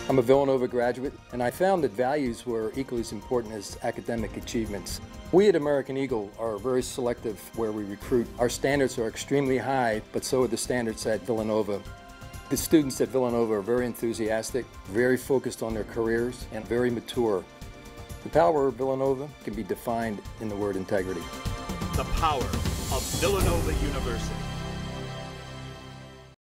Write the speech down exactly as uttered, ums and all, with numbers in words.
I'm a Villanova graduate, and I found that values were equally as important as academic achievements. We at American Eagle are very selective where we recruit. Our standards are extremely high, but so are the standards at Villanova. The students at Villanova are very enthusiastic, very focused on their careers, and very mature. The power of Villanova can be defined in the word integrity. The power of Villanova University.